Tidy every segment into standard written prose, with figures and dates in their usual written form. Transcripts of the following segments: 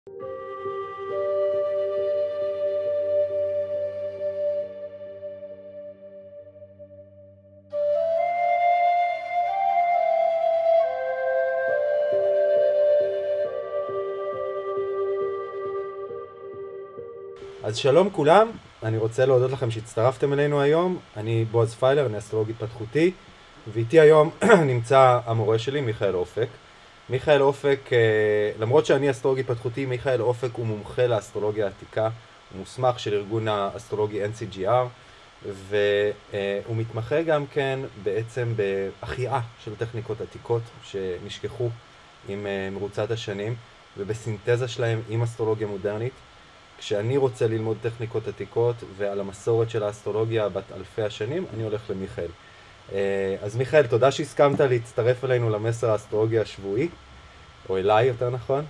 אז שלום כולם, אני רוצה להודות לכם שהצטרפתם אלינו היום. אני בועז פיילר, אני אסטרולוג התפתחותי, ואיתי היום נמצא המורה שלי, מיכאל אופק. מיכאל אופק, למרות שאני אסטרולוג התפתחותי, מיכאל אופק הוא מומחה לאסטרולוגיה עתיקה, הוא מוסמך של ארגון האסטרולוגי NCGR, והוא מתמחה גם כן בעצם בהחייאה של טכניקות עתיקות שנשכחו עם מרוצת השנים, ובסינתזה שלהם עם אסטרולוגיה מודרנית. כשאני רוצה ללמוד טכניקות עתיקות ועל המסורת של האסטרולוגיה בת אלפי השנים, אני הולך למיכאל. אז מיכאל, תודה שהסכמת להצטרף אלינו למסר האסטרולוגיה השבועי, או אליי יותר נכון.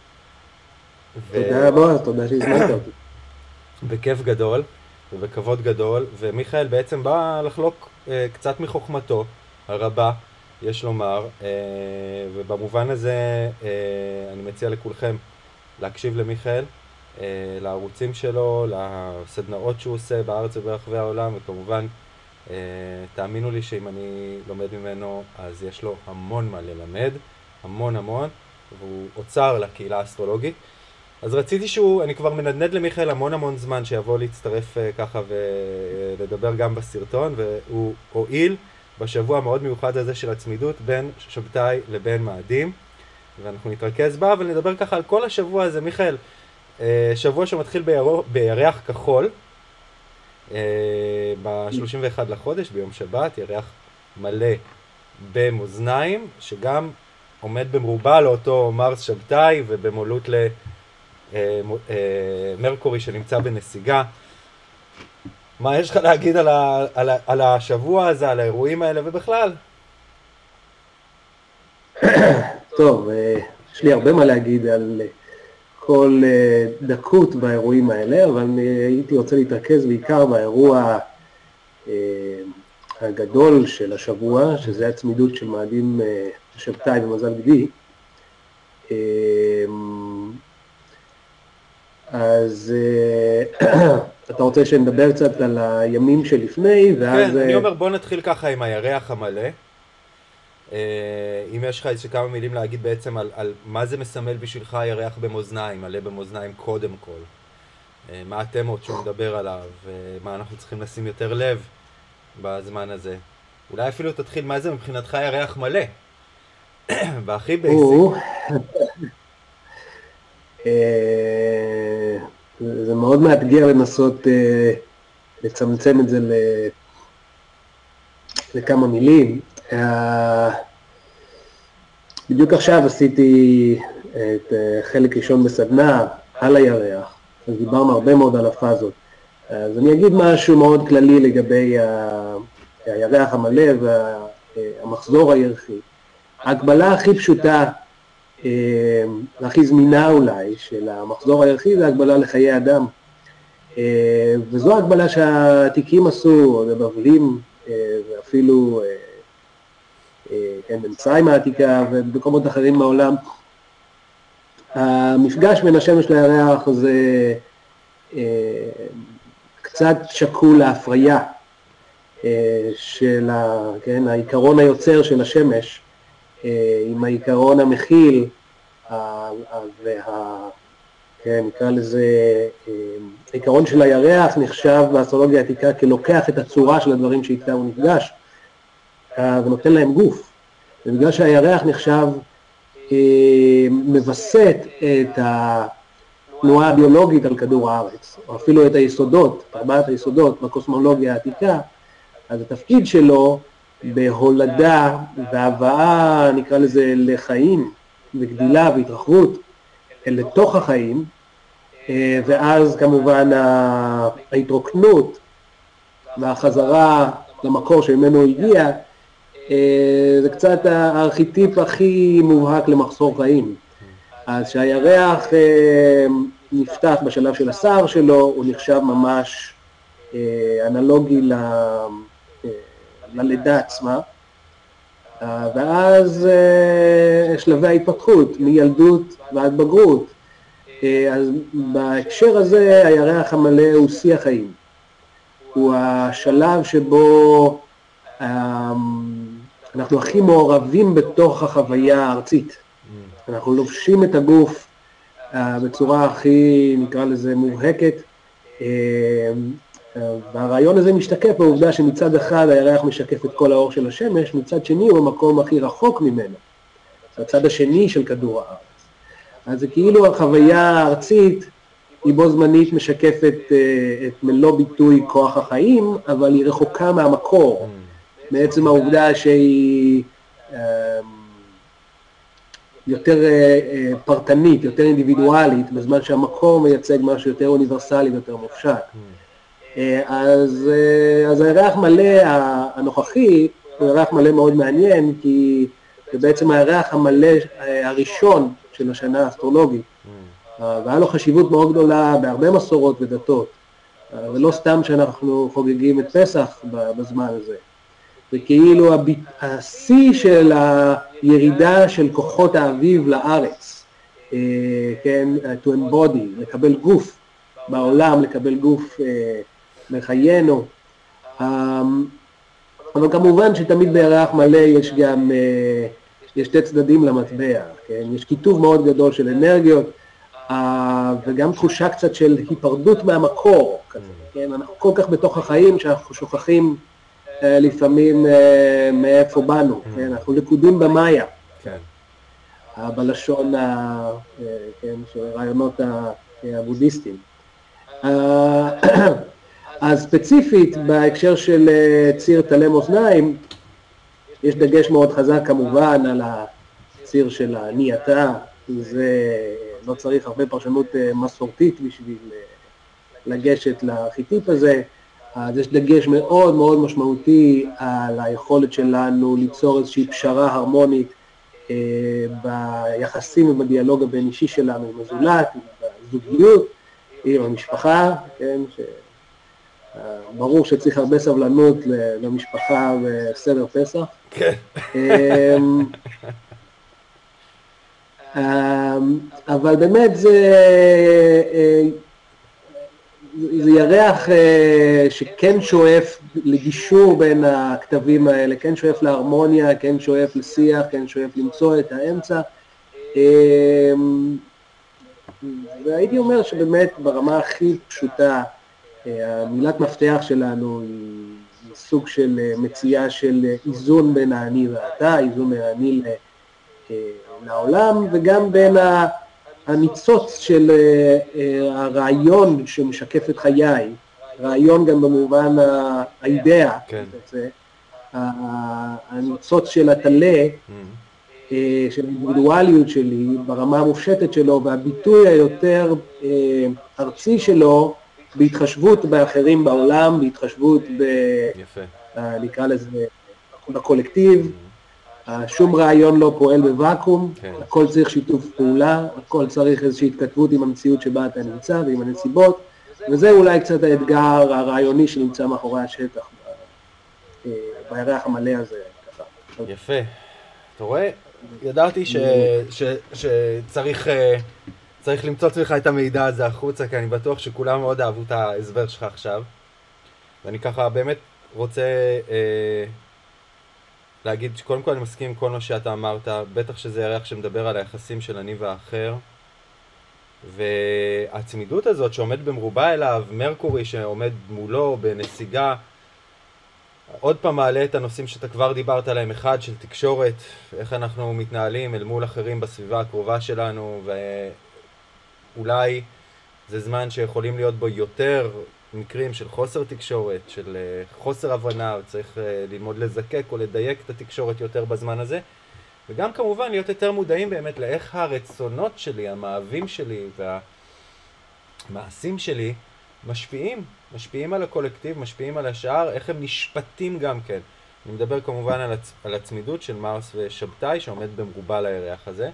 תודה רבה, תודה שהזמנת אותי. בכיף גדול ובכבוד גדול, ומיכאל בעצם בא לחלוק קצת מחוכמתו הרבה, יש לומר, ובמובן הזה אני מציע לכולכם להקשיב למיכאל, לערוצים שלו, לסדנאות שהוא עושה בארץ וברחבי העולם, וכמובן תאמינו לי שאם אני לומד ממנו אז יש לו המון מה ללמד, המון, והוא אוצר לקהילה האסטרולוגית. אז רציתי אני כבר מנדנד למיכאל המון זמן שיבוא להצטרף ככה ולדבר גם בסרטון, והוא הועיל בשבוע המאוד מיוחד הזה של הצמידות בין שבתאי לבין מאדים, ואנחנו נתרכז בה ונדבר ככה על כל השבוע הזה. מיכאל, שבוע שמתחיל בירח כחול, ב-31 לחודש, ביום שבת, ירח מלא במאזניים, שגם עומד במרובע לאותו מרס שבתאי, ובמולות למרקורי שנמצא בנסיגה. מה יש לך להגיד על השבוע הזה, על האירועים האלה ובכלל? טוב, יש לי הרבה מה להגיד על כל דקות באירועים האלה, אבל הייתי רוצה להתרכז בעיקר באירוע הגדול של השבוע, שזה הצמידות של מאדים שבתאי במזל גדי. אז אתה רוצה שנדבר קצת על הימים שלפני, ואז... כן, אני אומר בוא נתחיל ככה עם הירח המלא. אם יש לך איזה כמה מילים להגיד בעצם על מה זה מסמל בשבילך הירח במאזניים, מלא במאזניים קודם כל. מה התמות שהוא מדבר עליו, ומה אנחנו צריכים לשים יותר לב בזמן הזה. אולי אפילו תתחיל מה זה מבחינתך ירח מלא. והכי בייסיק. זה מאוד מאתגר לנסות לצמצם את זה לכמה מילים. בדיוק עכשיו עשיתי את חלק ראשון בסדנה על הירח, אז דיברנו הרבה מאוד על הפאזות. אז אני אגיד משהו מאוד כללי לגבי הירח המלא והמחזור הירחי. ההקבלה הכי פשוטה, הכי זמינה אולי, של המחזור הירחי זה ההקבלה לחיי אדם. וזו ההקבלה שהעתיקים עשו, הבבלים, ואפילו במצרים העתיקה ובמקומות אחרים מהעולם. המפגש בין השמש לירח זה קצת שקול להפריה של העיקרון היוצר של השמש עם העיקרון המכיל, נקרא לזה, העיקרון של הירח נחשב באסטרולוגיה העתיקה כלוקח את הצורה של הדברים שאיתה הוא נפגש ונותן להם גוף. ובגלל שהירח נחשב מבסט את התנועה הביולוגית על כדור הארץ, או אפילו את היסודות, ארבעת היסודות בקוסמולוגיה העתיקה, אז התפקיד שלו בהולדה והבאה, נקרא לזה, לחיים וגדילה והתרחבות לתוך החיים, ואז כמובן ההתרוקנות והחזרה למקור שממנו הגיע, זה קצת הארכיטיפ הכי מובהק למחסור חיים. אז שהירח נפתח בשלב של השיער שלו, הוא נחשב ממש אנלוגי ללידה עצמה, ואז שלבי ההתפתחות מילדות ועד בגרות, אז בהקשר הזה הירח המלא הוא שיא החיים. הוא השלב שבו אנחנו הכי מעורבים בתוך החוויה הארצית. אנחנו לובשים את הגוף בצורה הכי, נקרא לזה, מובהקת, והרעיון הזה משתקף בעובדה שמצד אחד הירח משקף את כל האור של השמש, מצד שני הוא המקום הכי רחוק ממנו, הצד השני של כדור הארץ. אז זה כאילו החוויה הארצית היא בו זמנית משקפת את מלוא ביטוי כוח החיים, אבל היא רחוקה מהמקור, בעצם העובדה שהיא יותר פרטנית, יותר אינדיבידואלית, בזמן שהמקור מייצג משהו יותר אוניברסלי ויותר מופשט. אז הירח מלא הנוכחי הוא ירח מלא מאוד מעניין, כי זה בעצם הירח המלא הראשון של השנה האסטרולוגית, והיה לו חשיבות מאוד גדולה בהרבה מסורות ודתות, ולא סתם שאנחנו חוגגים את פסח בזמן הזה. זה כאילו השיא של הירידה של כוחות האביב לארץ, כן, to embody, לקבל גוף בעולם, לקבל גוף לחיינו. אבל כמובן שתמיד בירח מלא יש גם, יש שתי צדדים למטבע, כן? יש כיתוב מאוד גדול של אנרגיות, וגם תחושה קצת של היפרדות מהמקור, כזה, כן? אנחנו כל כך בתוך החיים שאנחנו שוכחים לפעמים מאיפה באנו, כן? אנחנו לקודים במאיה, כן. בלשון כן, של רעיונות הבודהיסטים. אז ספציפית בהקשר של ציר תלם אוזניים, יש דגש מאוד חזק כמובן על הציר של אני אתה, זה לא צריך הרבה פרשנות מסורתית בשביל לגשת לארכיטיפ הזה, אז יש דגש מאוד מאוד משמעותי על היכולת שלנו ליצור איזושהי פשרה הרמונית ביחסים ובדיאלוג הבין אישי שלנו עם הזולת, עם הזוגיות, עם המשפחה, כן, ברור שצריך הרבה סבלנות למשפחה בסדר פסח. כן. אבל באמת זה ירח שכן שואף לגישור בין הכתבים האלה, כן שואף להרמוניה, כן שואף לשיח, כן שואף למצוא את האמצע. והייתי אומר שבאמת ברמה הכי פשוטה, המילת מפתח שלנו היא סוג של מציאה של איזון בין האני ואתה, איזון בין האני לעולם, וגם בין הניצוץ של הרעיון שמשקף את חיי, רעיון גם במובן האידאה, כן. הניצוץ של התלה, של האינדיבידואליות שלי, ברמה המופשטת שלו, והביטוי היותר ארצי שלו, בהתחשבות באחרים בעולם, בהתחשבות נקרא לזה בקולקטיב, שום רעיון לא פועל בוואקום, הכל צריך שיתוף פעולה, הכל צריך איזושהי התכתבות עם המציאות שבה אתה נמצא ועם הנסיבות, וזה אולי קצת האתגר הרעיוני שנמצא מאחורי השטח בירח המלא הזה. יפה. אתה רואה? ידעתי שצריך למצוא לך את המידע הזה החוצה, כי אני בטוח שכולם מאוד אהבו את ההסבר שלך עכשיו. ואני ככה באמת רוצה להגיד שקודם כל אני מסכים עם כל מה שאתה אמרת, בטח שזה ירח שמדבר על היחסים של אני והאחר. והצמידות הזאת שעומד במרובה אליו, מרקורי שעומד מולו בנסיגה, עוד פעם מעלה את הנושאים שאתה כבר דיברת עליהם, אחד של תקשורת, איך אנחנו מתנהלים אל מול אחרים בסביבה הקרובה שלנו, ואולי זה זמן שיכולים להיות בו יותר מקרים של חוסר תקשורת, של חוסר הבנה, וצריך ללמוד לזקק או לדייק את התקשורת יותר בזמן הזה, וגם כמובן להיות יותר מודעים באמת לאיך הרצונות שלי, המאהבים שלי והמעשים שלי משפיעים על הקולקטיב, משפיעים על השאר, איך הם נשפטים גם כן. אני מדבר כמובן על הצמידות של מרס ושבתאי שעומד במרובה לירח הזה,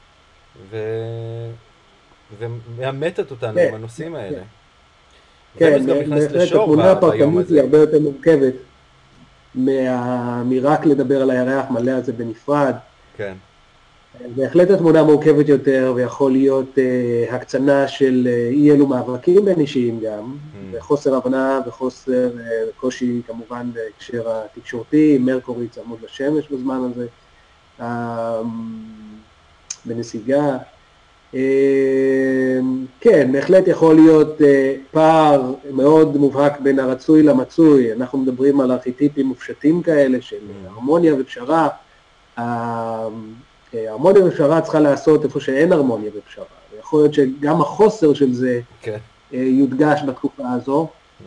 ומאמתת אותנו עם הנושאים האלה. כן, התמונה הפרטנית היא הרבה יותר מורכבת מרק לדבר על הירח מלא הזה בנפרד. כן. בהחלט התמונה מורכבת יותר, ויכול להיות הקצנה של אי אלו מאבקים בין אישיים גם, וחוסר הבנה וחוסר קושי כמובן בהקשר התקשורתי, מרקורי צמוד לשמש בזמן הזה, בנסיגה. כן, בהחלט יכול להיות פער מאוד מובהק בין הרצוי למצוי. אנחנו מדברים על ארכיטיפים מופשטים כאלה של הרמוניה ופשרה. הרמוניה ופשרה צריכה לעשות איפה שאין הרמוניה ופשרה. יכול להיות שגם החוסר של זה יודגש בתקופה הזו.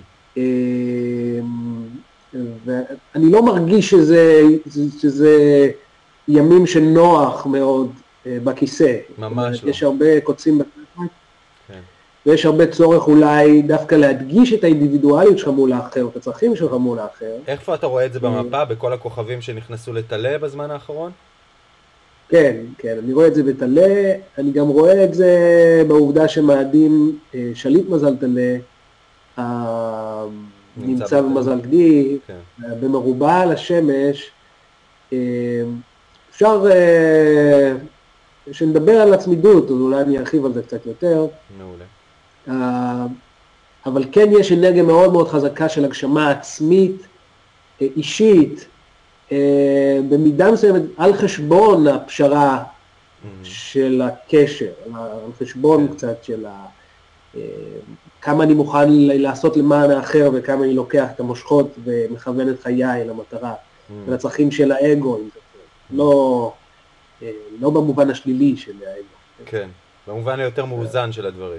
ואני לא מרגיש שזה ימים שנוח מאוד בכיסא. ממש לא. יש הרבה קוצים בתקופה, ויש הרבה צורך אולי דווקא להדגיש את האינדיבידואליות שלך מול האחר, את הצרכים שלך מול האחר. איך אתה רואה את זה במפה, בכל הכוכבים שנכנסו לטלה בזמן האחרון? כן, כן, אני רואה את זה בטלה, אני גם רואה את זה בעובדה שמאדים שליט מזל טלה, נמצא במזל גדי, במרובה על השמש. אפשר שנדבר על הצמידות, אז אולי אני ארחיב על זה קצת יותר. מעולה. אבל כן יש אנרגיה מאוד מאוד חזקה של הגשמה עצמית, אישית, במידה מסוימת על חשבון הפשרה של הקשר, על חשבון קצת של כמה אני מוכן לעשות למען האחר וכמה אני לוקח את המושכות ומכוון את חיי למטרה, ולצרכים של האגו, לא במובן השלילי של האגו. כן, במובן היותר מאוזן של הדברים.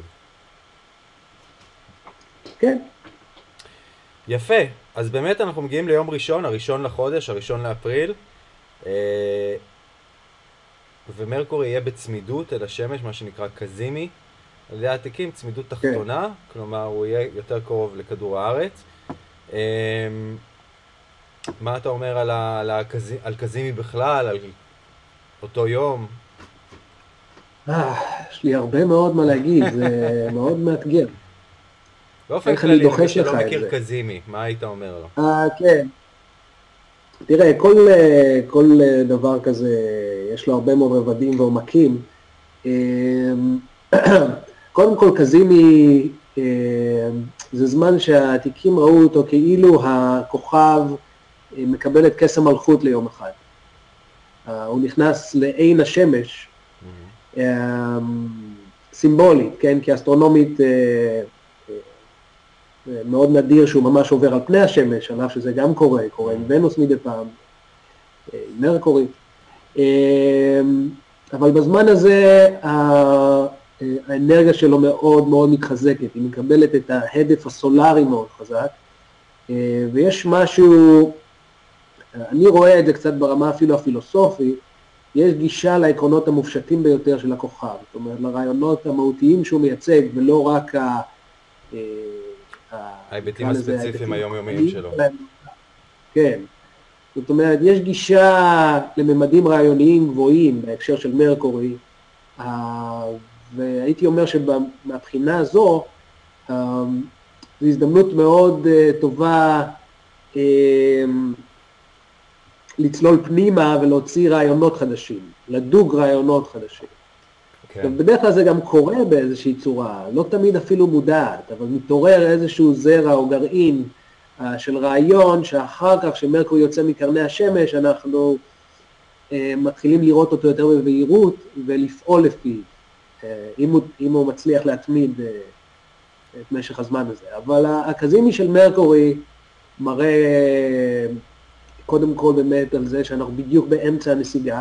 כן. יפה, אז באמת אנחנו מגיעים ליום ראשון, הראשון לחודש, הראשון לאפריל, ומרקורי יהיה בצמידות אל השמש, מה שנקרא קזימי, על ידי העתיקים, צמידות תחתונה, כלומר הוא יהיה יותר קרוב לכדור הארץ. מה אתה אומר על קזימי בכלל, על אותו יום? יש לי הרבה מאוד מה להגיד, זה מאוד מאתגר. באופן כללי, למי שלא מכיר קזימי, מה היית אומר לו? כן. תראה, כל דבר כזה, יש לו הרבה מאוד רבדים ועומקים. קודם כל, קזימי, זה זמן שהעתיקים ראו אותו כאילו הכוכב מקבל את כס המלכות ליום אחד. הוא נכנס לעין השמש, סימבולית, כן? כי אסטרונומית מאוד נדיר שהוא ממש עובר על פני השמש, עליו שזה גם קורה עם ונוס מדי פעם, עם מרקורי. אבל בזמן הזה האנרגיה שלו מאוד מאוד מתחזקת, היא מקבלת את ההדף הסולרי מאוד חזק, ויש משהו, אני רואה את זה קצת ברמה אפילו הפילוסופית, יש גישה לעקרונות המופשטים ביותר של הכוכב, זאת אומרת לרעיונות המהותיים שהוא מייצג, ולא רק ההיבטים הספציפיים היומיומיים שלו. כן, זאת אומרת, יש גישה לממדים רעיוניים גבוהים בהקשר של מרקורי, והייתי אומר שמבחינה הזו, זו הזדמנות מאוד טובה לצלול פנימה ולהוציא רעיונות חדשים, לדוג רעיונות חדשים. ובדרך כלל זה גם קורה באיזושהי צורה, לא תמיד אפילו מודעת, אבל מתעורר איזשהו זרע או גרעין של רעיון, שאחר כך שמרקורי יוצא מקרני השמש, אנחנו מתחילים לראות אותו יותר בבהירות ולפעול לפי, אם הוא מצליח להתמיד את משך הזמן הזה. אבל הקזימי של מרקורי מראה קודם כל באמת על זה שאנחנו בדיוק באמצע הנסיגה,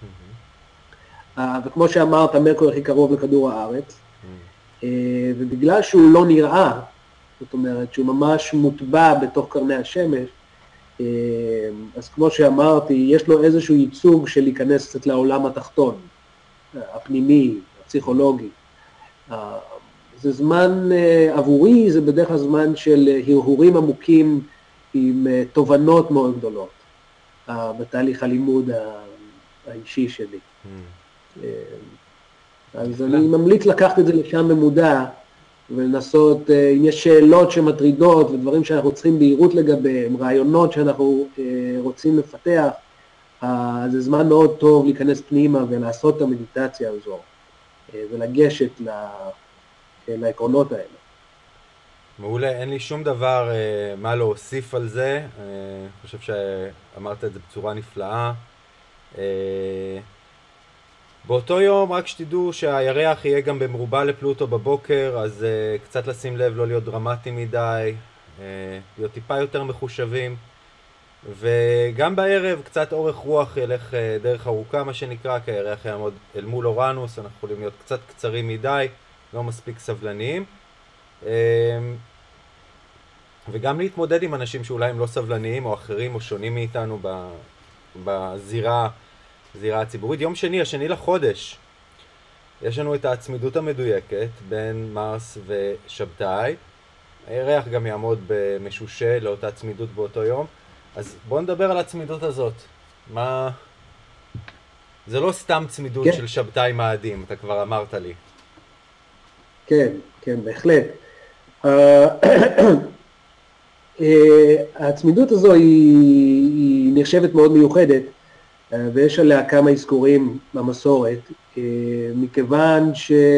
וכמו שאמרת, מרקורי הכי קרוב לכדור הארץ, ובגלל שהוא לא נראה, זאת אומרת שהוא ממש מוטבע בתוך קרני השמש, אז כמו שאמרתי, יש לו איזשהו ייצוג של להיכנס קצת לעולם התחתון, הפנימי, הפסיכולוגי. זה זמן עבורי, זה בדרך כלל זמן של הרהורים עמוקים עם תובנות מאוד גדולות, בתהליך הלימוד האישי שלי. אז אני ממליץ לקחת את זה לשם במודע, ולנסות, אם יש שאלות שמטרידות ודברים שאנחנו צריכים בהירות לגביהם, רעיונות שאנחנו רוצים לפתח, זה זמן מאוד טוב להיכנס פנימה ולעשות את המדיטציה הזו, ולגשת לעקרונות האלה. מעולה, אין לי שום דבר מה להוסיף על זה, אני חושב שאמרת את זה בצורה נפלאה. באותו יום רק שתדעו שהירח יהיה גם במרובע לפלוטו בבוקר, אז קצת לשים לב, לא להיות דרמטי מדי, להיות טיפה יותר מחושבים, וגם בערב קצת אורך רוח ילך דרך ארוכה מה שנקרא, כי הירח יעמוד אל מול אורנוס, אנחנו יכולים להיות קצת קצרים מדי, לא מספיק סבלניים, וגם להתמודד עם אנשים שאולי הם לא סבלניים או אחרים או שונים מאיתנו בזירה הציבורית. יום שני, השני לחודש, יש לנו את העצמידות המדויקת בין מרס ושבתאי. הירח גם יעמוד במשושה לאותה עצמידות באותו יום. אז בואו נדבר על הצמידות הזאת. זה לא סתם צמידות של שבתאי מאדים, אתה כבר אמרת לי. כן, כן, בהחלט. הצמידות הזו היא נחשבת מאוד מיוחדת, ויש עליה כמה אזכורים במסורת, מכיוון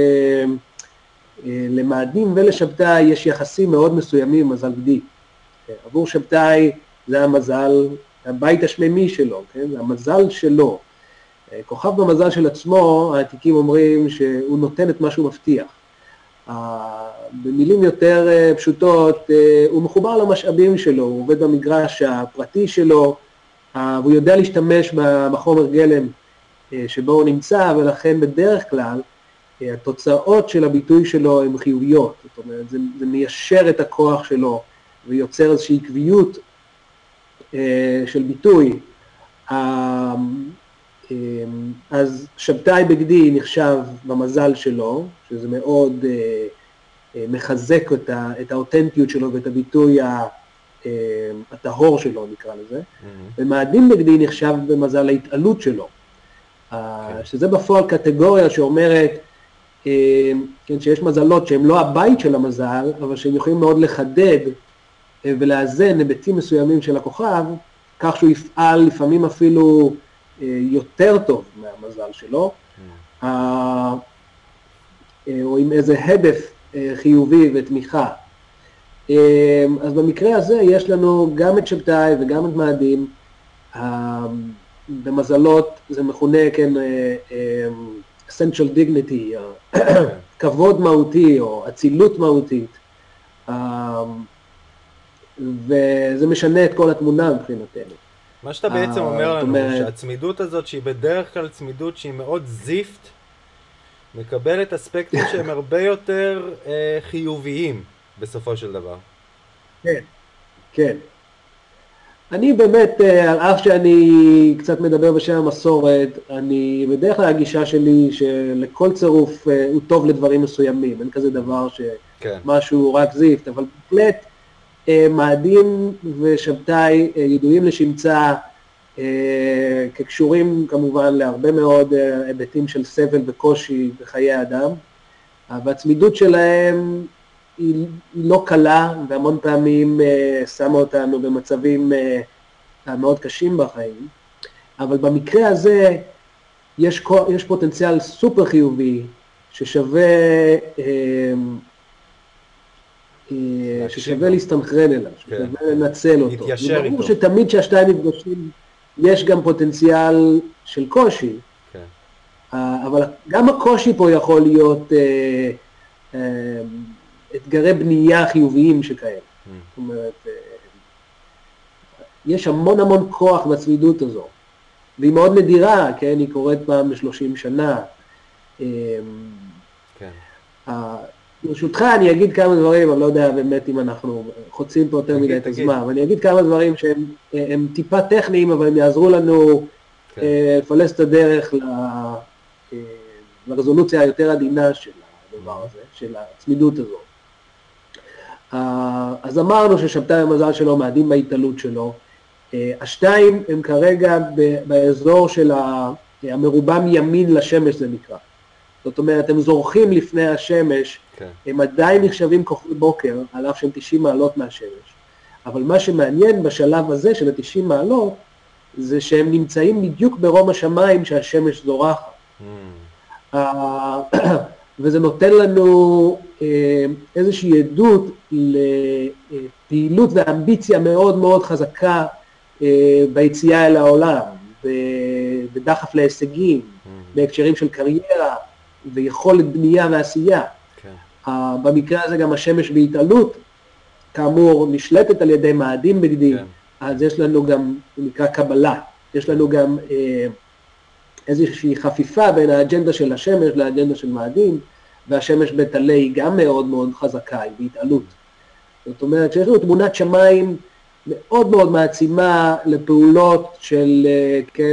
שלמאדים ולשבתאי יש יחסים מאוד מסוימים, מזל גדי. עבור שבתאי זה המזל, הבית השמימי שלו, כן? המזל שלו. כוכב במזל של עצמו, העתיקים אומרים שהוא נותן את מה שהוא מבטיח. במילים יותר פשוטות, הוא מחובר למשאבים שלו, הוא עובד במגרש הפרטי שלו, והוא יודע להשתמש בחומר גלם שבו הוא נמצא, ולכן בדרך כלל התוצאות של הביטוי שלו הן חיוביות. זאת אומרת, זה מיישר את הכוח שלו ויוצר איזושהי עקביות של ביטוי. אז שבתאי בגדי נחשב במזל שלו, שזה מאוד מחזק את האותנטיות שלו ואת הביטוי הטהור שלו, נקרא לזה. ומאדים בגדי נחשב במזל ההתעלות שלו, שזה בפועל קטגוריה שאומרת שיש מזלות שהם לא הבית של המזל, אבל שהם יכולים מאוד לחדד ולאזן היבטים מסוימים של הכוכב, כך שהוא יפעל לפעמים אפילו יותר טוב מהמזל שלו, או עם איזה הדף חיובי ותמיכה. אז במקרה הזה יש לנו גם את שבתאי וגם את מאדים. במזלות זה מכונה, כן, essential dignity, כבוד מהותי או אצילות מהותית, וזה משנה את כל התמונה מבחינתנו. מה שאתה בעצם אומר לנו, שהצמידות הזאת, שהיא בדרך כלל צמידות שהיא מאוד זיפט, מקבלת אספקטים שהם הרבה יותר חיוביים בסופו של דבר. כן, כן. אני באמת, על אף שאני קצת מדבר בשם המסורת, אני בדרך כלל הגישה שלי שלכל צירוף הוא טוב לדברים מסוימים, אין כזה דבר שמשהו רק זיפט, אבל בהחלט מאדים ושבתאי ידועים לשמצה, כקשורים כמובן להרבה מאוד היבטים של סבל וקושי בחיי האדם, והצמידות שלהם היא לא קלה, והמון פעמים שמה אותנו במצבים מאוד קשים בחיים, אבל במקרה הזה יש פוטנציאל סופר חיובי ששווה להסתנכרן אליו, ששווה לנצל אותו. וברור שתמיד כשהשתיים נפגשים יש גם פוטנציאל של קושי, אבל גם הקושי פה יכול להיות אתגרי בנייה חיוביים שכאלה. זאת אומרת, יש המון המון כוח בצמידות הזו, והיא מאוד נדירה, כן? היא קורית פעם ב-30 שנה. ברשותך אני אגיד כמה דברים, אני לא יודע באמת אם אנחנו חוצים פה יותר מדי את הזמן, אבל אני אגיד כמה דברים שהם טיפה טכניים, אבל הם יעזרו לנו לפלס את הדרך לרזולוציה היותר עדינה של הדבר הזה, של הצמידות הזו. אז אמרנו ששבתאי המזל שלו מאדים בהתעלות שלו. השתיים הם כרגע באזור של המרובע מימין לשמש, זה נקרא. זאת אומרת, הם זורחים לפני השמש, הם עדיין נחשבים כוכבי בוקר, על אף שהם 90 מעלות מהשמש. אבל מה שמעניין בשלב הזה של ה-90 מעלות, זה שהם נמצאים בדיוק ברום השמיים שהשמש זורחת. וזה נותן לנו איזושהי עדות לפעילות ואמביציה מאוד מאוד חזקה ביציאה אל העולם, בדחף להישגים, בהקשרים של קריירה ויכולת בנייה ועשייה. במקרה הזה גם השמש בהתעלות, כאמור נשלטת על ידי מאדים בגדי, אז יש לנו גם, זה נקרא קבלה, יש לנו גם איזושהי חפיפה בין האג'נדה של השמש לאג'נדה של מאדים, והשמש בתעלה היא גם מאוד מאוד חזקה, היא בהתעלות. זאת אומרת שיש לנו תמונת שמיים מאוד מאוד מעצימה לפעולות של, כן,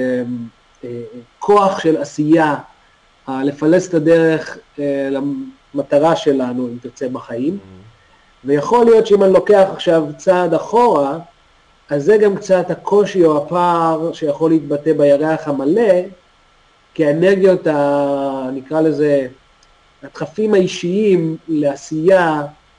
כוח של עשייה, לפלס את הדרך למטרה שלנו, אם תרצה, בחיים. ויכול להיות שאם אני לוקח עכשיו צעד אחורה, אז זה גם קצת הקושי או הפער שיכול להתבטא בירח המלא, כי האנרגיות, נקרא לזה, הדחפים האישיים לעשייה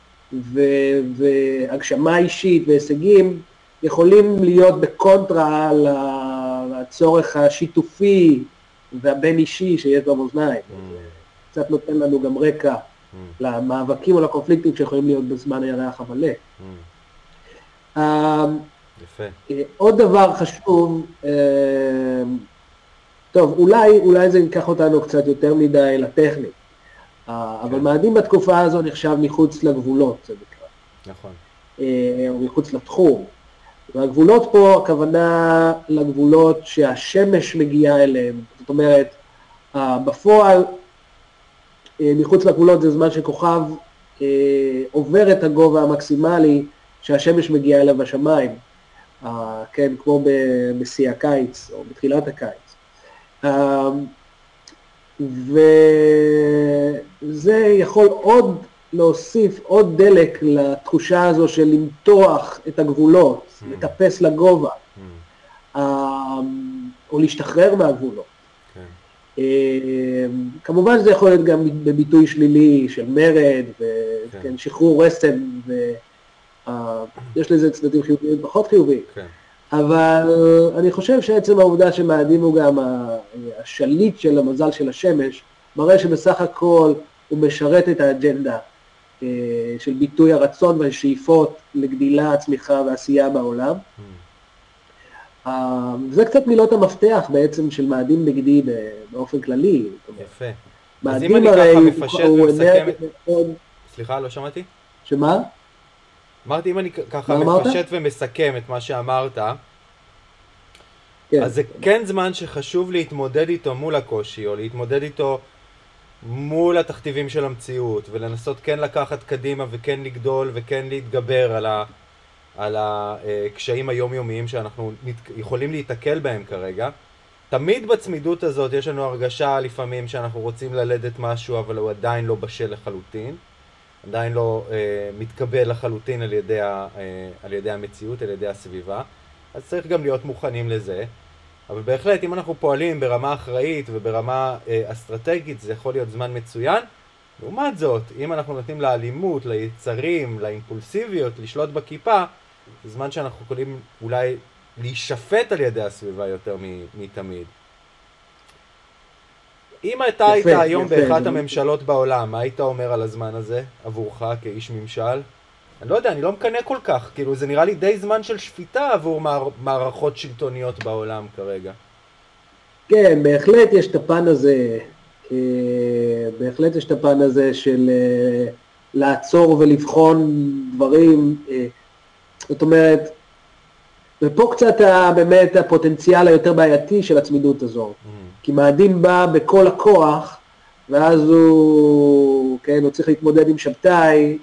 והגשמה אישית והישגים, יכולים להיות בקונטרה לצורך השיתופי והבין אישי שיש במאזניים. קצת נותן לנו גם רקע למאבקים או לקונפליקטים שיכולים להיות בזמן הירח המלא. יפה. עוד דבר חשוב, טוב, אולי זה ייקח אותנו קצת יותר מדי לטכני, אבל מאדים בתקופה הזו נחשב מחוץ לגבולות, זה נקרא. נכון. או מחוץ לתחום. והגבולות פה, הכוונה לגבולות שהשמש מגיעה אליהם, זאת אומרת, בפועל, מחוץ לגבולות זה זמן שכוכב עובר את הגובה המקסימלי שהשמש מגיעה אליו בשמיים, כן, כמו בשיא הקיץ או בתחילת הקיץ. וזה יכול עוד להוסיף עוד דלק לתחושה הזו של למתוח את הגבולות, לטפס לגובה, או להשתחרר מהגבולות. כמובן זה יכול להיות גם בביטוי שלילי של מרד ושחרור רסן, ויש לזה צדדים חיוביים פחות חיוביים, אבל אני חושב שעצם העובדה שמאדים הוא גם השליט של המזל של השמש, מראה שבסך הכל הוא משרת את האג'נדה של ביטוי הרצון והשאיפות לגדילה, צמיחה ועשייה בעולם. זה קצת מילות המפתח בעצם של מאדים בגדי באופן כללי. יפה. אז אם אני ככה מפשט ומסכם... סליחה, לא שמעתי? שמה? אמרתי, אם אני ככה מפשט ומסכם את מה שאמרת, אז זה כן זמן שחשוב להתמודד איתו מול הקושי, או להתמודד איתו מול התכתיבים של המציאות, ולנסות כן לקחת קדימה וכן לגדול וכן להתגבר על הקשיים היומיומיים שאנחנו יכולים להתקל בהם כרגע. תמיד בצמידות הזאת יש לנו הרגשה לפעמים שאנחנו רוצים ללדת משהו, אבל הוא עדיין לא בשל לחלוטין, עדיין לא מתקבל לחלוטין על ידי המציאות, על ידי הסביבה, אז צריך גם להיות מוכנים לזה. אבל בהחלט, אם אנחנו פועלים ברמה אחראית וברמה אסטרטגית, זה יכול להיות זמן מצוין. לעומת זאת, אם אנחנו נותנים לאלימות, ליצרים, לאימפולסיביות, לשלוט בכיפה, זה זמן שאנחנו יכולים אולי להישפט על ידי הסביבה יותר מתמיד. אם אתה היית היום באחת הממשלות בעולם, מה היית אומר על הזמן הזה עבורך כאיש ממשל? אני לא יודע, אני לא מקנה כל כך, כאילו זה נראה לי די זמן של שפיטה עבור מערכות שלטוניות בעולם כרגע. כן, בהחלט יש את הפן הזה, של לעצור ולבחון דברים, זאת אומרת, ופה קצת באמת הפוטנציאל היותר בעייתי של הצמידות הזו, כי מאדים בא בכל הכוח, ואז הוא צריך להתמודד עם שבתאי,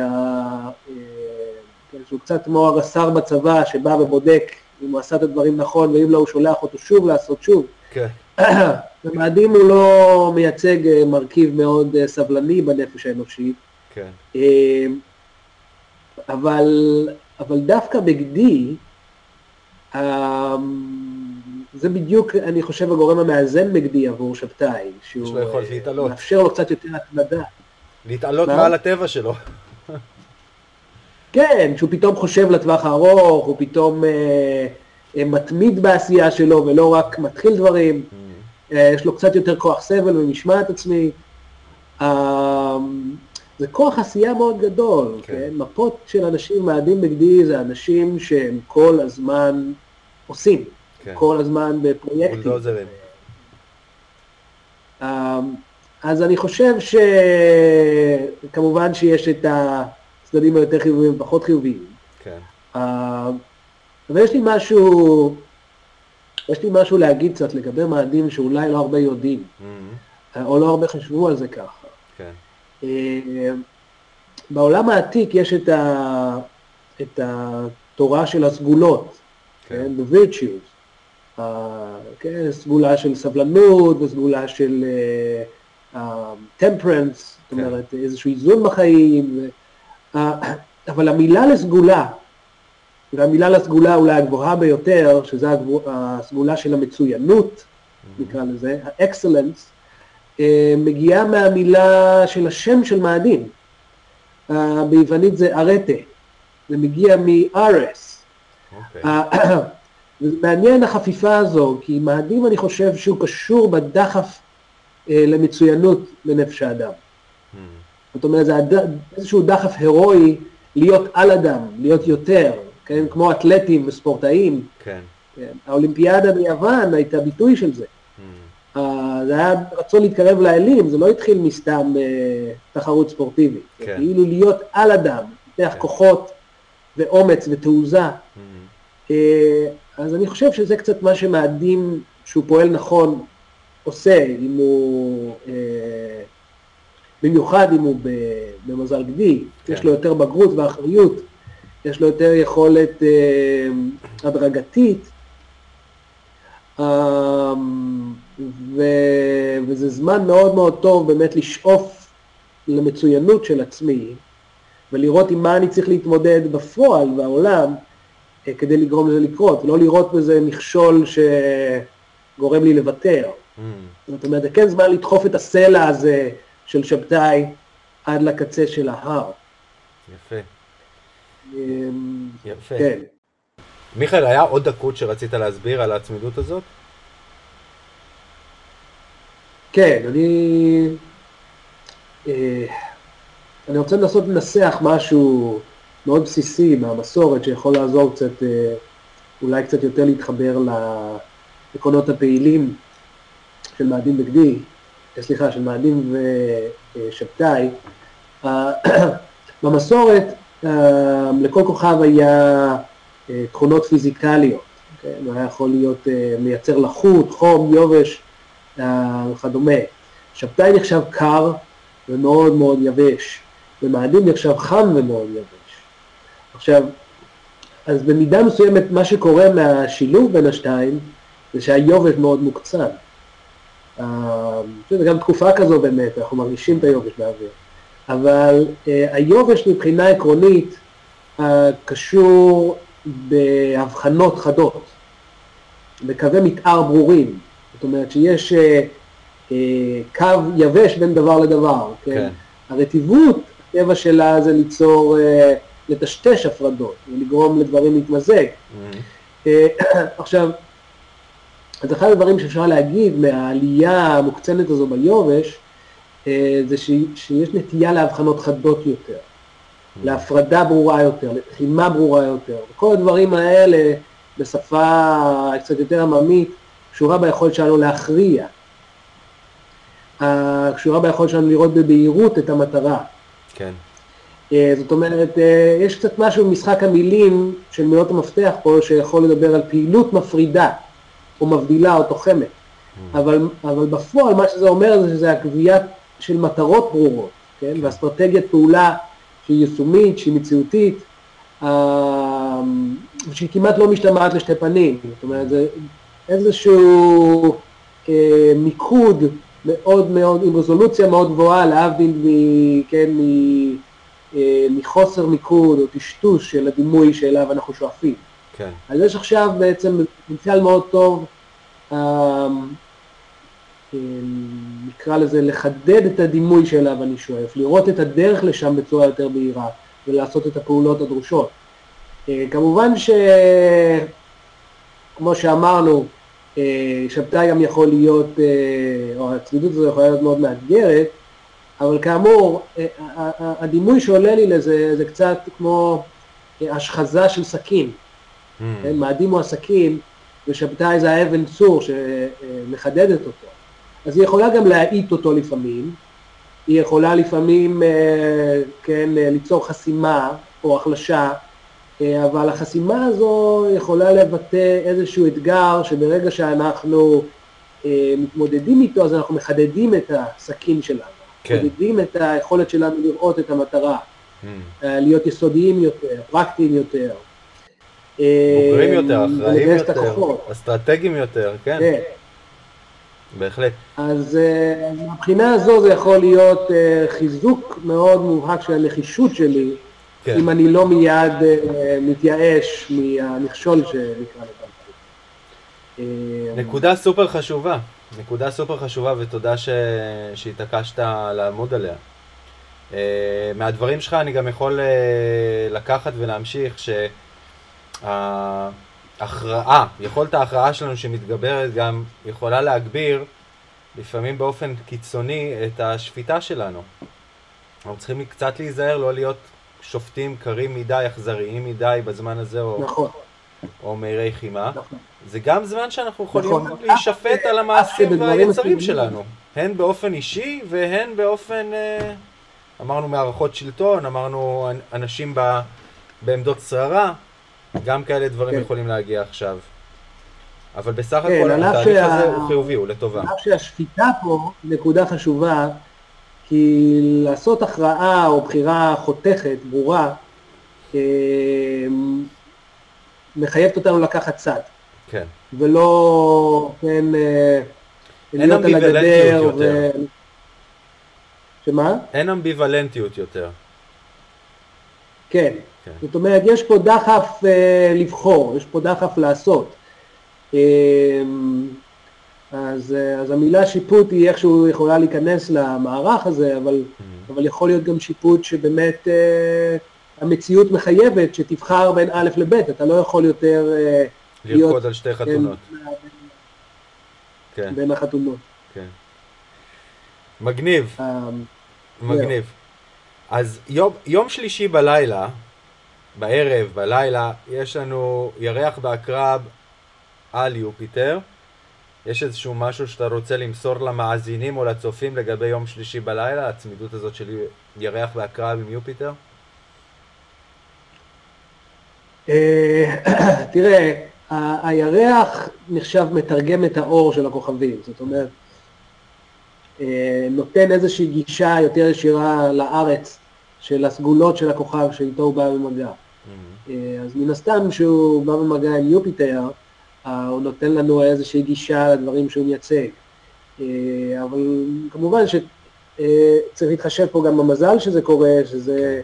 שהוא קצת כמו הרס"ר בצבא, שבא ובודק אם הוא עשה את הדברים נכון, ואם לא הוא שולח אותו שוב לעשות שוב. ומאדים הוא לא מייצג מרכיב מאוד סבלני בנפש האנושית, אבל דווקא בגדי, זה בדיוק, אני חושב, הגורם המאזן בגדי עבור שבתאי, שהוא מאפשר לו קצת יותר התמדה. להתעלות מעל הטבע שלו. כן, שהוא פתאום חושב לטווח הארוך, הוא פתאום מתמיד בעשייה שלו ולא רק מתחיל דברים, יש לו קצת יותר כוח סבל ומשמעת עצמי, זה כוח עשייה מאוד גדול, כן? מפות של אנשים מאדים נגדי זה אנשים שהם כל הזמן עושים, כל הזמן בפרויקטים. בולדוזרים. אז אני חושב שכמובן שיש את הצדדים היותר חיוביים ופחות חיוביים. כן. אבל יש לי משהו להגיד קצת לגבי מאדים שאולי לא הרבה יודעים, או לא הרבה חשבו על זה ככה. כן. בעולם העתיק יש את התורה של הסגולות, כן? The virtues. כן, סגולה של סבלנות וסגולה של temperance, זאת אומרת איזשהו איזון בחיים, אבל המילה לסגולה, והמילה לסגולה אולי הגבוהה ביותר, שזה הסגולה של המצוינות, נקרא לזה, האקסלנס, מגיעה מהמילה של השם של מאדים. ביוונית זה ארטה, זה מגיע מארס. מעניין החפיפה הזו, כי מאדים אני חושב שהוא קשור בדחף למצוינות בנפש האדם. זאת אומרת, זה איזשהו דחף הירואי להיות על אדם, להיות יותר, כן? כמו אתלטים וספורטאים. כן. האולימפיאדה ביוון הייתה ביטוי של זה. זה היה רצון להתקרב לאלים, זה לא התחיל מסתם תחרות ספורטיבית. כן. כאילו להיות על אדם, לפתח כוחות ואומץ ותעוזה. אז אני חושב שזה קצת מה שמאדים שהוא פועל נכון עושה, אם הוא, במיוחד אם הוא במזל גדי, כן. יש לו יותר בגרות ואחריות, יש לו יותר יכולת הדרגתית, וזה זמן מאוד מאוד טוב באמת לשאוף למצוינות של עצמי, ולראות עם מה אני צריך להתמודד בפועל בעולם, כדי לגרום לזה לקרות, לא לראות בזה מכשול שגורם לי לוותר. זאת אומרת, זה כן זמן לדחוף את הסלע הזה של שבתאי עד לקצה של ההר. יפה. יפה. כן. מיכאל, היה עוד דקות שרצית להסביר על העצמידות הזאת? כן, אני רוצה לנסות לנסח משהו מאוד בסיסי מהמסורת שיכול לעזור קצת, אולי קצת יותר להתחבר לעקרונות הפעילים של מאדים נגדי, סליחה, של מאדים ושבתאי. במסורת לכל כוכב היה תכונות פיזיקליות, הוא היה יכול להיות מייצר לחות, חום, יובש וכדומה. שבתאי נחשב קר ומאוד מאוד יבש, ומאדים נחשב חם ומאוד יבש. עכשיו, אז במידה מסוימת מה שקורה מהשילוב בין השתיים, זה שהיובש מאוד מוקצן. זה גם תקופה כזו באמת, אנחנו מרגישים את היובש באוויר. אבל היובש מבחינה עקרונית קשור בהבחנות חדות, בקווי מתאר ברורים. זאת אומרת שיש קו יבש בין דבר לדבר. כן? הרטיבות, הטבע שלה זה ליצור, לטשטש הפרדות, ולגרום לדברים להתמזג. עכשיו, אז אחד הדברים שאפשר להגיד מהעלייה המוקצנת הזו ביובש, זה שיש נטייה להבחנות חדות יותר, להפרדה ברורה יותר, לתחימה ברורה יותר, וכל הדברים האלה בשפה קצת יותר עממית, קשורה ביכולת שלנו להכריע, קשורה ביכולת שלנו לראות בבהירות את המטרה. כן. זאת אומרת, יש קצת משהו במשחק המילים של מילות המפתח פה, שיכול לדבר על פעילות מפרידה, או מבדילה, או תוחמת. אבל בפועל מה שזה אומר זה שזה הקביעה של מטרות ברורות, כן? ואסטרטגיית פעולה שהיא יישומית, שהיא מציאותית, שהיא כמעט לא משתמעת לשתי פנים. זאת אומרת, זה איזשהו מיקוד מאוד מאוד, עם רזולוציה מאוד גבוהה, להבדיל מחוסר מיקוד או טשטוש של הדימוי שאליו אנחנו שואפים. כן. אז יש עכשיו בעצם פוטנציאל מאוד טוב, נקרא לזה לחדד את הדימוי שאליו אני שואף, לראות את הדרך לשם בצורה יותר בהירה, ולעשות את הפעולות הדרושות. כמובן כמו שאמרנו, שבתאי גם יכול להיות, או הצמידות הזו יכולה להיות מאוד מאתגרת, אבל כאמור, הדימוי שעולה לי לזה, זה קצת כמו השחזה של סכין. מאדים הוא הסכין, ושבתאי זה האבן צור שמחדדת אותו. אז היא יכולה גם להעיט אותו לפעמים, היא יכולה לפעמים, כן, ליצור חסימה או החלשה, אבל החסימה הזו יכולה לבטא איזשהו אתגר שברגע שאנחנו מתמודדים איתו, אז אנחנו מחדדים את הסכין שלנו. כן. מחדדים את היכולת שלנו לראות את המטרה, להיות יסודיים יותר, פרקטיים יותר. בוגרים יותר, אחראים יותר, אסטרטגיים יותר, כן. כן. בהחלט. אז מבחינה הזו זה יכול להיות חיזוק מאוד מובהק של הנחישות שלי, כן. אם אני לא מיד מתייאש מהמכשול שנקרא לבנתי. נקודה סופר חשובה, נקודה סופר חשובה, ותודה שהתעקשת לעמוד עליה. מהדברים שלך אני גם יכול לקחת ולהמשיך שההכרעה, יכולת ההכרעה שלנו שמתגברת גם יכולה להגביר לפעמים באופן קיצוני את השפיטה שלנו. אנחנו צריכים קצת להיזהר, לא להיות שופטים קרים מדי, אכזריים מדי בזמן הזה, נכון. או מהירי חימה. נכון. זה גם זמן שאנחנו יכולים להישפט על המעשים והיצרים שלנו. הן באופן אישי והן באופן, אמרנו מערכות שלטון, אמרנו אנשים בעמדות שררה, גם כאלה דברים יכולים להגיע עכשיו. אבל בסך הכל התהליך הזה הוא חיובי, הוא לטובה. אני חושב שהשפיטה פה נקודה חשובה, כי לעשות הכרעה או בחירה חותכת, ברורה, מחייבת אותנו לקחת צד. כן. ולא, כן, אין אמביוולנטיות יותר. שמה? אין אמביוולנטיות יותר. כן. זאת אומרת, יש פה דחף לבחור, יש פה דחף לעשות. אז המילה שיפוט היא איכשהו יכולה להיכנס למערך הזה, אבל יכול להיות גם שיפוט שבאמת המציאות מחייבת שתבחר בין א' לב', אתה לא יכול יותר לרקוד על שתי חתונות. כן. בין החתונות. כן. מגניב. מגניב. אז יום שלישי בלילה, בערב, בלילה, יש לנו ירח בעקרב על יופיטר. יש איזשהו משהו שאתה רוצה למסור למאזינים או לצופים לגבי יום שלישי בלילה, הצמידות הזאת של ירח בעקרב עם יופיטר? תראה, הירח נחשב מתרגם את האור של הכוכבים, זאת אומרת, נותן איזושהי גישה יותר ישירה לארץ של הסגולות של הכוכב שאיתו הוא בא במגע. אז מן הסתם שהוא בא במגע עם יופיטר, הוא נותן לנו איזושהי גישה לדברים שהוא מייצג. אבל כמובן שצריך להתחשב פה גם במזל שזה קורה, שזה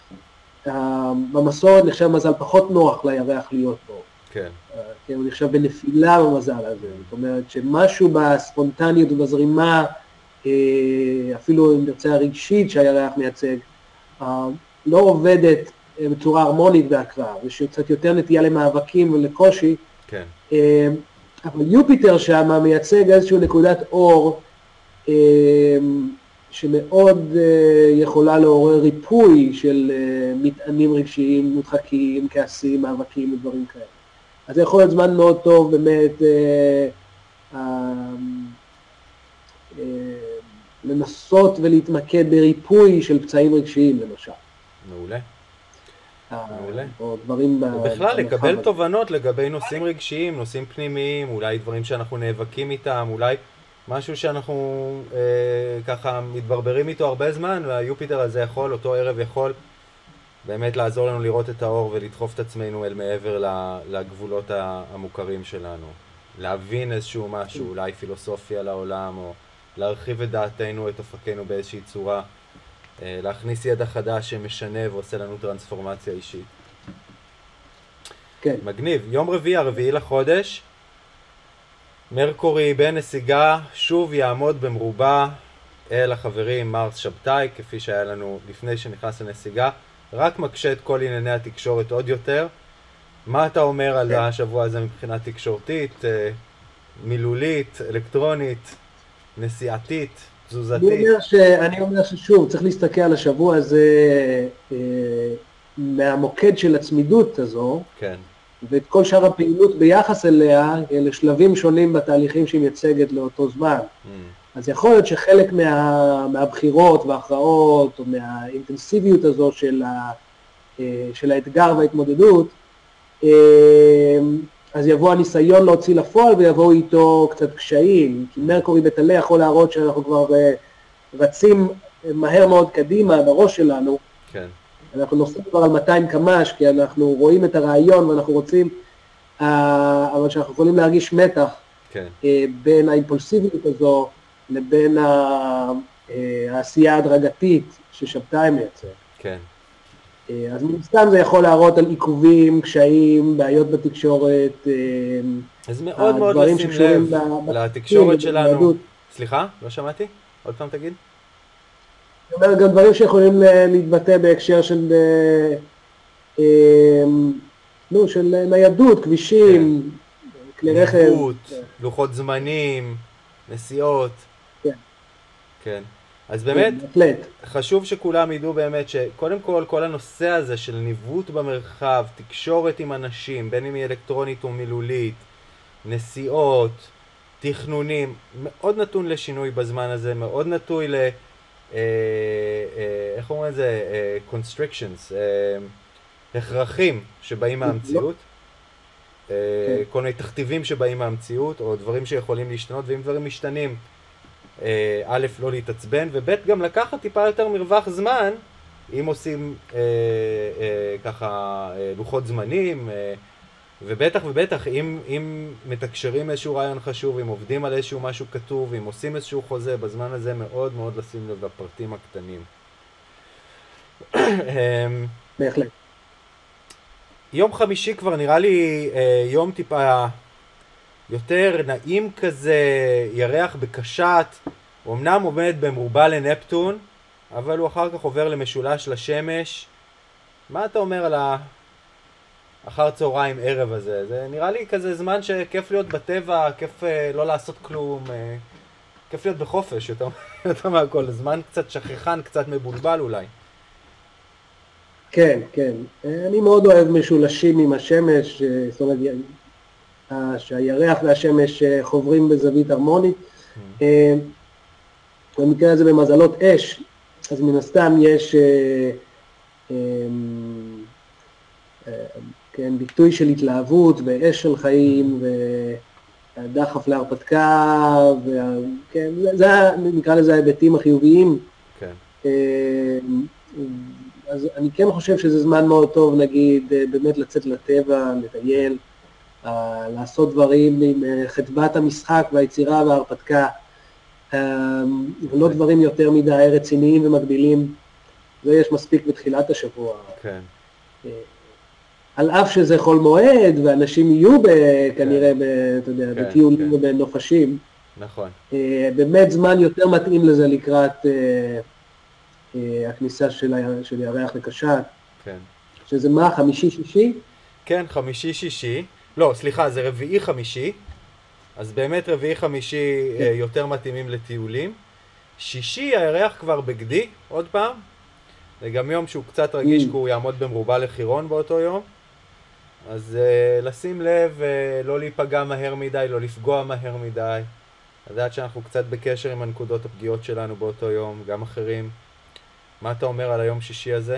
במסורת נחשב מזל פחות נוח לירח להיות פה. כן. הוא נחשב בנפילה במזל הזה. זאת אומרת שמשהו בספונטניות ובזרימה, אפילו אם נרצה הרגשית שהירח מייצג, לא עובדת בצורה הרמונית בהקרב, יש קצת יותר נטייה למאבקים ולקושי. כן. אבל יופיטר שם מייצג איזושהי נקודת אור שמאוד יכולה לעורר ריפוי של מטענים רגשיים, מודחקים, כעסים, מאבקים ודברים כאלה. אז זה יכול להיות זמן מאוד טוב באמת לנסות ולהתמקד בריפוי של פצעים רגשיים למשל. מעולה. מעולה. או דברים בכלל, לקבל תובנות לגבי נושאים רגשיים, נושאים פנימיים, אולי דברים שאנחנו נאבקים איתם, אולי משהו שאנחנו ככה מתברברים איתו הרבה זמן, והיופיטר הזה יכול, אותו ערב יכול באמת לעזור לנו לראות את האור ולדחוף את עצמנו אל מעבר לגבולות המוכרים שלנו. להבין איזשהו משהו, אולי פילוסופיה לעולם, או להרחיב את דעתנו, את אופקנו באיזושהי צורה, להכניס ידע חדש שמשנה ועושה לנו טרנספורמציה אישית. כן. מגניב. יום רביעי, 4 לחודש, מרקורי בנסיגה שוב יעמוד במרובע אל החברים מרס שבתאי, כפי שהיה לנו לפני שנכנס לנסיגה, רק מקשה את כל ענייני התקשורת עוד יותר, מה אתה אומר על השבוע הזה מבחינה תקשורתית, מילולית, אלקטרונית, נסיעתית, תזוזתית? אני אומר ששוב, צריך להסתכל על השבוע הזה אה, מהמוקד של הצמידות הזו, כן. ואת כל שאר הפעילות ביחס אליה, לשלבים שונים בתהליכים שהיא מייצגת לאותו זמן. אז יכול להיות שחלק מהבחירות וההכרעות, או מהאינטנסיביות הזו של האתגר וההתמודדות, אז יבוא הניסיון להוציא לפועל ויבואו איתו קצת קשיים, כי מרקורי בתלה יכול להראות שאנחנו כבר רצים מהר מאוד קדימה בראש שלנו, כן. אנחנו נוסעים כבר על 200 קמ"ש, כי אנחנו רואים את הרעיון ואנחנו רוצים, אבל שאנחנו יכולים להרגיש מתח כן. בין האימפולסיביות הזו לבין העשייה ההדרגתית ששבתאי מייצר. כן. אז מסתם זה יכול להראות על עיכובים, קשיים, בעיות בתקשורת. אז מאוד מאוד לשים לב לתקשורת שלנו. סליחה, לא שמעתי? עוד פעם תגיד. זאת אומרת, גם דברים שיכולים להתבטא בהקשר של ניידות, כבישים, כלי רכב. נראות, לוחות זמנים, נסיעות. כן. כן. אז באמת, חשוב שכולם ידעו באמת שקודם כל הנושא הזה של ניווט במרחב, תקשורת עם אנשים, בין אם היא אלקטרונית או מילולית, נסיעות, תכנונים, מאוד נתון לשינוי בזמן הזה, מאוד נטוי איך אומרים את זה? constrictions, הכרחים שבאים מהמציאות, כל מיני תכתיבים שבאים מהמציאות, או דברים שיכולים להשתנות, ואם דברים משתנים, א', לא להתעצבן, וב', גם לקחת טיפה יותר מרווח זמן, אם עושים ככה לוחות זמנים, ובטח, אם מתקשרים איזשהו רעיון חשוב, אם עובדים על איזשהו משהו כתוב, אם עושים איזשהו חוזה, בזמן הזה מאוד מאוד לשים לב לפרטים הקטנים. בהחלט. יום חמישי כבר נראה לי יום טיפה יותר נעים כזה, ירח בקשת, הוא אמנם עומד במרובע לנפטון, אבל הוא אחר כך עובר למשולש לשמש. מה אתה אומר על אחר צהריים ערב הזה? זה נראה לי כזה זמן שכיף להיות בטבע, כיף לא לעשות כלום, כיף להיות בחופש יותר מהכל, זמן קצת שכחן, קצת מבולבל אולי. כן, כן. אני מאוד אוהב משולשים עם השמש, זאת אומרת, שהירח והשמש חוברים בזווית הרמונית. במקרה הזה במזלות אש, אז מן הסתם יש כן, ביטוי של התלהבות ואש של חיים ודחף להרפתקה, כן, זה נקרא לזה ההיבטים החיוביים. כן. אז אני כן חושב שזה זמן מאוד טוב, נגיד, באמת לצאת לטבע, לטייל, לעשות דברים עם חדוות המשחק והיצירה וההרפתקה, ולא דברים יותר מדי רציניים ומקבילים. זה יש מספיק בתחילת השבוע. כן. על אף שזה חול מועד, ואנשים יהיו כנראה, אתה יודע, בטיולים ובנופשים. נכון. באמת זמן יותר מתאים לזה לקראת הכניסה של ירח לקשת. כן. שזה מה, חמישי-שישי? כן, חמישי-שישי. לא, סליחה, זה רביעי-חמישי. אז באמת רביעי-חמישי יותר מתאימים לטיולים. שישי הירח כבר בגדי, עוד פעם. זה גם יום שהוא קצת רגיש, כי הוא יעמוד במרובע לחירון באותו יום. אז לשים לב, לא להיפגע מהר מדי, לא לפגוע מהר מדי. לדעת שאנחנו קצת בקשר עם הנקודות הפגיעות שלנו באותו יום, גם אחרים. מה אתה אומר על היום שישי הזה?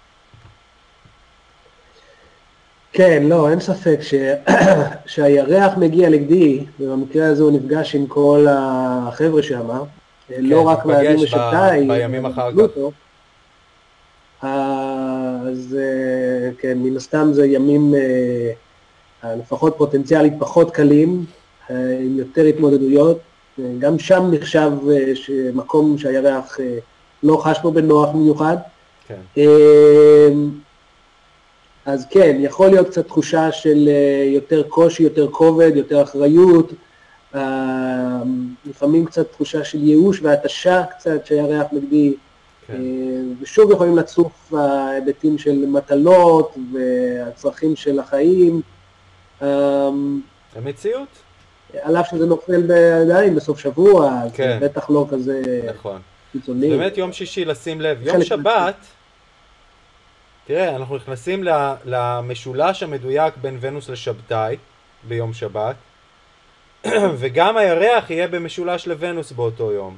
כן, לא, אין ספק שהירח מגיע לגדי, ובמקרה הזה הוא נפגש עם כל החבר'ה שם, לא רק מהימים לשבתאי, בימים אחר כך. אז כן, מן הסתם זה ימים לפחות פוטנציאלית פחות קלים, עם יותר התמודדויות. גם שם נחשב מקום שהירח לא חש בו בנוח במיוחד. כן. אז כן, יכול להיות קצת תחושה של יותר קושי, יותר כובד, יותר אחריות, לפעמים קצת תחושה של ייאוש והתשה קצת שהירח נגדי כן. ושוב יכולים לצוף ההיבטים של מטלות והצרכים של החיים. המציאות? על אף שזה נופל עדיין בסוף שבוע, אז כן. בטח לא כזה נכון. קיצוני. באמת יום שישי לשים לב. יום שבת, תראה, אנחנו נכנסים למשולש המדויק בין ונוס לשבתאי ביום שבת, וגם הירח יהיה במשולש לוונוס באותו יום.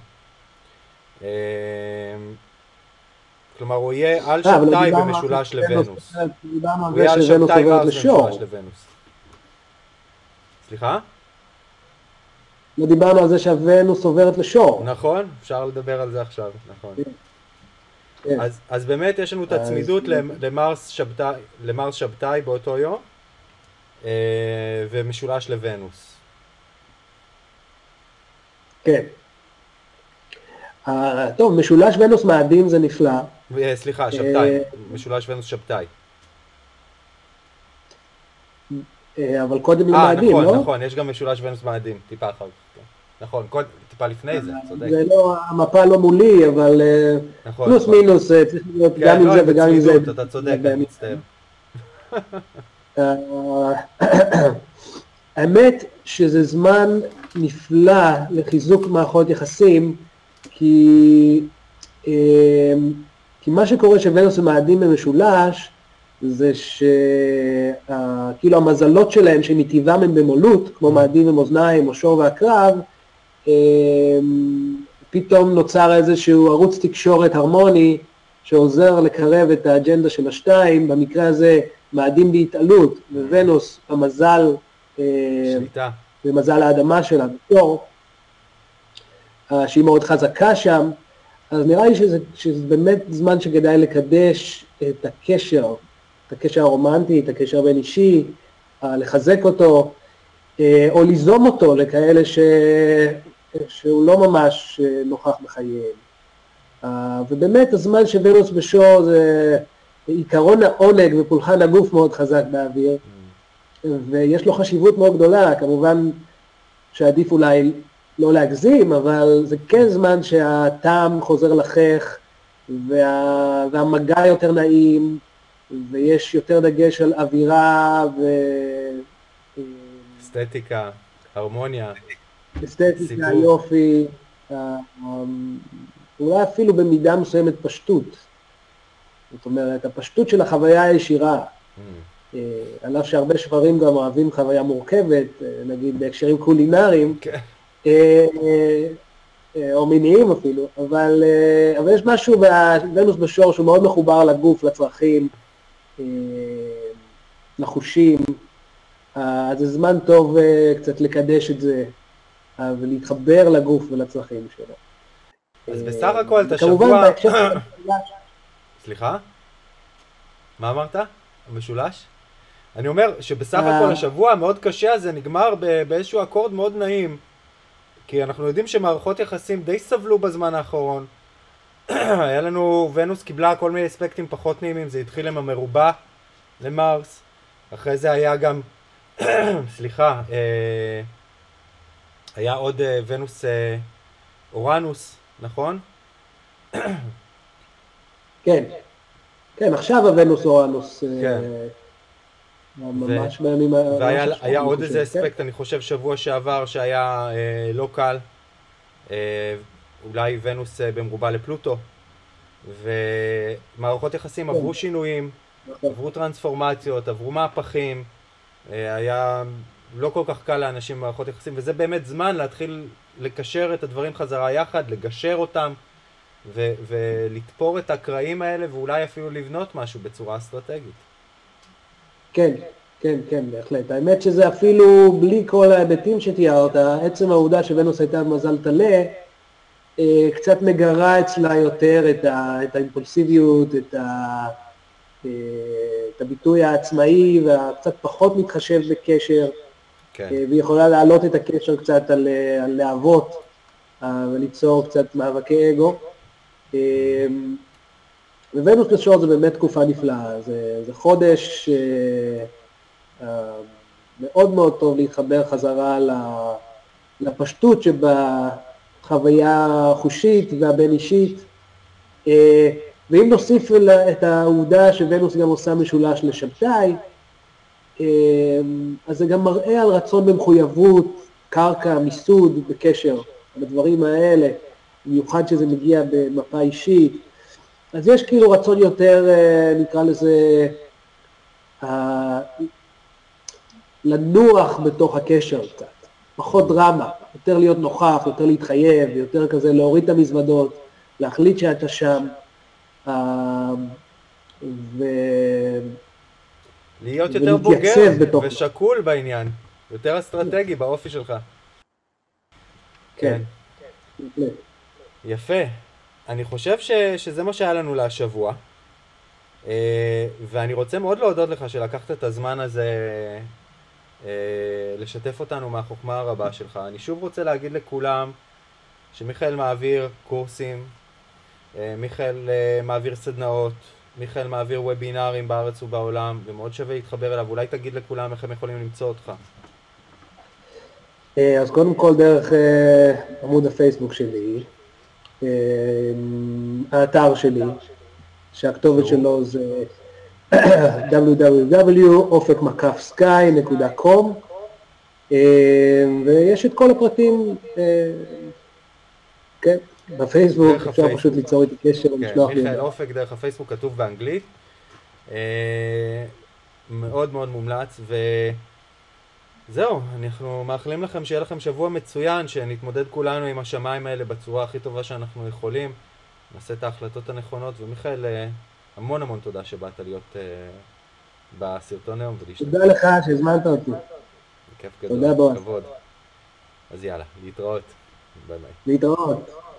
כלומר, הוא יהיה על שבתאי במשולש לוונוס. הוא יהיה על שבתאי מרס במשולש לוונוס. סליחה? לא דיברנו על זה שהוונוס עוברת לשור. נכון, אפשר לדבר על זה עכשיו, נכון. אז באמת יש לנו את הצמידות למרס שבתאי באותו יום, ומשולש לוונוס. כן. טוב, משולש ונוס מאדים זה נפלא. סליחה, שבתאי, משולש ונוס שבתאי. אבל קודם למאדים, נכון, לא? נכון, יש גם משולש ונוס מאדים, טיפה אחר. נכון, טיפה לפני זה, צודק. זה לא, המפה לא מולי, אבל פלוס מינוס צריך להיות גם עם זה וגם עם זה. אתה צודק, אני מצטער. האמת שזה זמן נפלא לחיזוק מערכות יחסים, כי מה שקורה שוונוס ומאדים במשולש, זה שכאילו המזלות שלהם שמטבעם הם במולות, כמו מאדים ומאזניים או שור ועקרב, פתאום נוצר איזשהו ערוץ תקשורת הרמוני שעוזר לקרב את האג'נדה של השתיים, במקרה הזה מאדים בהתעלות, וונוס במזל, שליטה. במזל האדמה שלה, בתור, שהיא מאוד חזקה שם, אז נראה לי שזה באמת זמן שכדאי לקדש את הקשר הרומנטי, את הקשר בין אישי, לחזק אותו, או ליזום אותו לכאלה שהוא לא ממש נוכח בחייהם. ובאמת הזמן שוונוס בשור זה עיקרון העונג ופולחן הגוף מאוד חזק באוויר, ויש לו חשיבות מאוד גדולה, כמובן שעדיף אולי לא להגזים, אבל זה כן זמן שהטעם חוזר לחך, והמגע יותר נעים, ויש יותר דגש על אווירה אסתטיקה, הרמוניה. אסתטיקה, יופי, אולי אפילו במידה מסוימת פשטות. זאת אומרת, הפשטות של החוויה הישירה, על אף שהרבה שברים גם אוהבים חוויה מורכבת, נגיד בהקשרים קולינריים, או מיניים אפילו, אבל יש משהו בוונוס בשור שהוא מאוד מחובר לגוף, לצרכים, לחושים, אז זה זמן טוב קצת לקדש את זה, ולהתחבר לגוף ולצרכים שלו. אז בסך הכל אתה כמובן, שבוע... בהקשר של המשולש... סליחה? מה אמרת? המשולש? אני אומר שבסך הכל השבוע המאוד קשה הזה נגמר באיזשהו אקורד מאוד נעים, כי אנחנו יודעים שמערכות יחסים די סבלו בזמן האחרון. היה לנו, ונוס קיבלה כל מיני אספקטים פחות נעימים, זה התחיל עם המרובע למרס, אחרי זה היה גם, סליחה, היה עוד ונוס אורנוס, נכון? כן, כן, עכשיו הוונוס אורנוס, כן. ממש בימים... והיה עוד איזה אספקט, אני חושב שבוע שעבר שהיה לא קל, אולי ונוס במרובע לפלוטו, ומערכות יחסים עברו שינויים, עברו טרנספורמציות, עברו מהפכים, היה לא כל כך קל לאנשים במערכות יחסים, וזה באמת זמן להתחיל לקשר את הדברים חזרה יחד, לגשר אותם, ולתפור את הקרעים האלה, ואולי אפילו לבנות משהו בצורה אסטרטגית. כן, כן, כן, בהחלט. האמת שזה אפילו בלי כל ההיבטים שתיארת, עצם העובדה שוונוס הייתה במזל טלה, קצת מגרה אצלה יותר את האימפולסיביות, את הביטוי העצמאי, וקצת פחות מתחשב בקשר, כן. והיא יכולה להעלות את הקשר קצת על להבות, וליצור קצת מאבקי אגו. וונוס בשור זה באמת תקופה נפלאה, זה חודש מאוד מאוד טוב להתחבר חזרה לפשטות שבחוויה החושית והבין אישית, ואם נוסיף את העובדה שוונוס גם עושה משולש לשבתאי, אז זה גם מראה על רצון במחויבות, קרקע, מיסוד, בקשר, בדברים האלה, במיוחד שזה מגיע במפה אישית. אז יש כאילו רצון יותר, נקרא לזה, לנוח בתוך הקשר קצת, פחות דרמה, יותר להיות נוכח, יותר להתחייב, יותר כזה להוריד את המזוודות, להחליט שאתה שם, להיות יותר בוגר ושקול בעניין, יותר אסטרטגי באופי שלך. כן. יפה. אני חושב שזה מה שהיה לנו להשבוע, ואני רוצה מאוד להודות לך שלקחת את הזמן הזה לשתף אותנו מהחוכמה הרבה שלך. אני שוב רוצה להגיד לכולם שמיכאל מעביר קורסים, מיכאל מעביר סדנאות, מיכאל מעביר וובינרים בארץ ובעולם, ומאוד שווה להתחבר אליו. אולי תגיד לכולם איך הם יכולים למצוא אותך. אז קודם כל דרך עמוד הפייסבוק שלי, האתר שלי, שהכתובת שלו זה www.ofek-sky.com, ויש את כל הפרטים, כן, בפייסבוק, אפשר פשוט ליצור איתי קשר ולשלוח לי. מיכאל אופק דרך הפייסבוק, כתוב באנגלית, מאוד מאוד מומלץ, וזהו, אנחנו מאחלים לכם שיהיה לכם שבוע מצוין, שנתמודד כולנו עם השמיים האלה בצורה הכי טובה שאנחנו יכולים, נעשה את ההחלטות הנכונות, ומיכאל, המון המון תודה שבאת להיות בסרטון היום ולהשתתף. תודה לך שהזמנת אותי. כיף גדול, כבוד. אז יאללה, להתראות. ביי ביי. להתראות.